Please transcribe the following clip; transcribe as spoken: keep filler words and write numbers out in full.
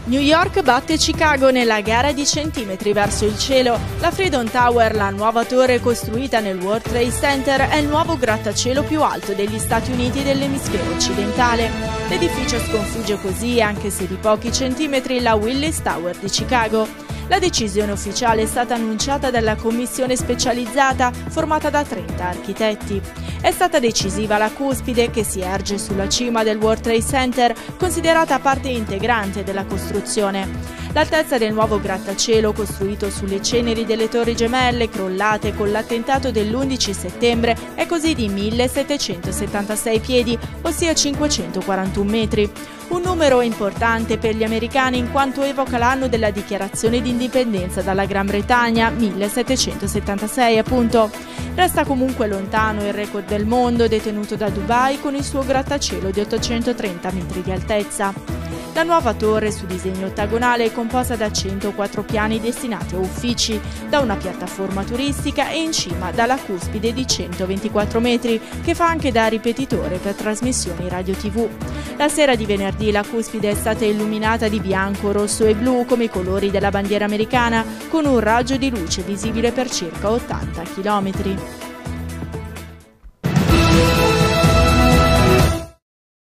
New York batte Chicago nella gara di centimetri verso il cielo. La Freedom Tower, la nuova torre costruita nel World Trade Center, è il nuovo grattacielo più alto degli Stati Uniti dell'emisfero occidentale. L'edificio sconfigge così, anche se di pochi centimetri, la Willis Tower di Chicago. La decisione ufficiale è stata annunciata dalla commissione specializzata formata da trenta architetti. È stata decisiva la cuspide, che si erge sulla cima del World Trade Center, considerata parte integrante della costruzione. L'altezza del nuovo grattacielo, costruito sulle ceneri delle Torri Gemelle crollate con l'attentato dell'undici settembre, è così di millesettecentosettantasei piedi, ossia cinquecentoquarantuno metri. Un numero importante per gli americani in quanto evoca l'anno della dichiarazione di indipendenza dalla Gran Bretagna, millesettecentosettantasei appunto. Resta comunque lontano il record del mondo detenuto da Dubai con il suo grattacielo di ottocentotrenta metri di altezza. La nuova torre, su disegno ottagonale, è composta da centoquattro piani destinati a uffici, da una piattaforma turistica e in cima dalla cuspide di centoventiquattro metri, che fa anche da ripetitore per trasmissioni radio tivù. La sera di venerdì la cuspide è stata illuminata di bianco, rosso e blu come i colori della bandiera americana, con un raggio di luce visibile per circa ottanta chilometri.